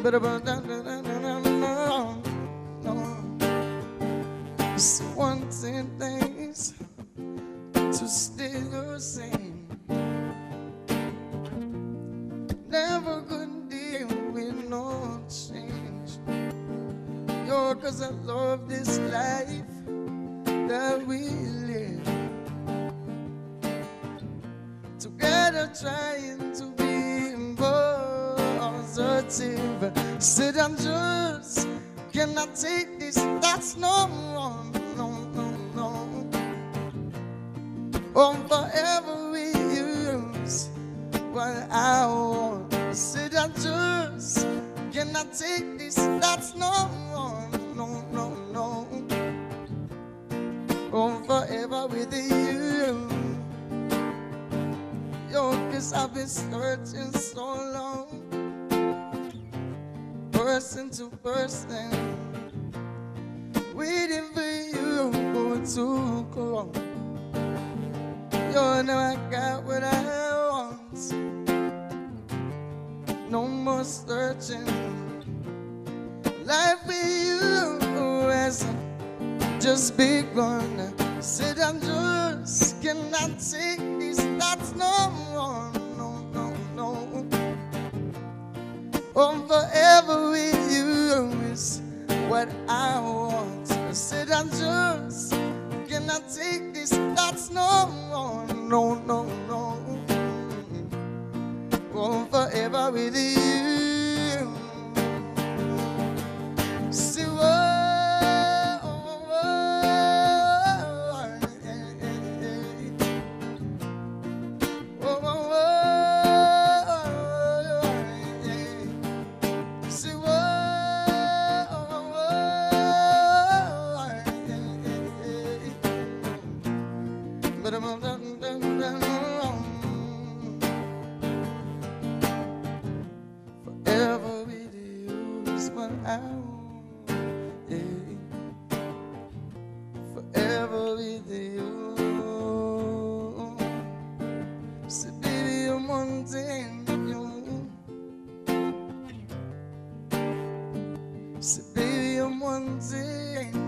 It's wanting things to stay the same. Never could deal with no change. Yo, 'cause I love this life that we live. Together trying to be positive. Said I'm just cannot take this, that's no more, no, no, no. Oh, forever we use what I want. Said I just cannot take this, that's no more, no, no, no. Oh, forever with you. Yo, 'cause I've been searching so long, person to person, waiting for you to come. Yo, now I got what I want. No more searching. Life with you has just begun. Said I'm just cannot take this, that's no more, no, no, no. Oh, forever with you is what I want. I said I just cannot take this, that's no more, no, no, no. Oh, forever with you. See what? Forever with you is what I want, yeah. Forever with you. So baby, I'm wanting you. So baby, I'm wanting